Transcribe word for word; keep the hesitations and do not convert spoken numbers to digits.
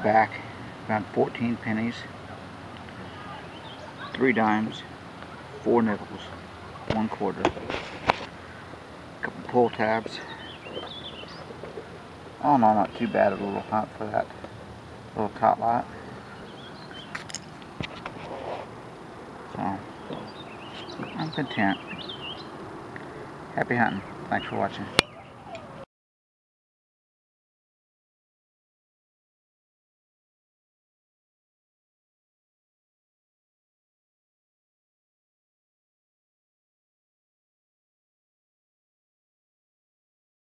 back, about fourteen pennies, three dimes, four nickels, one quarter, a couple pull tabs. Oh no, not too bad, a little hot for that little tot lot. So, I'm content. Happy hunting. Thanks for watching.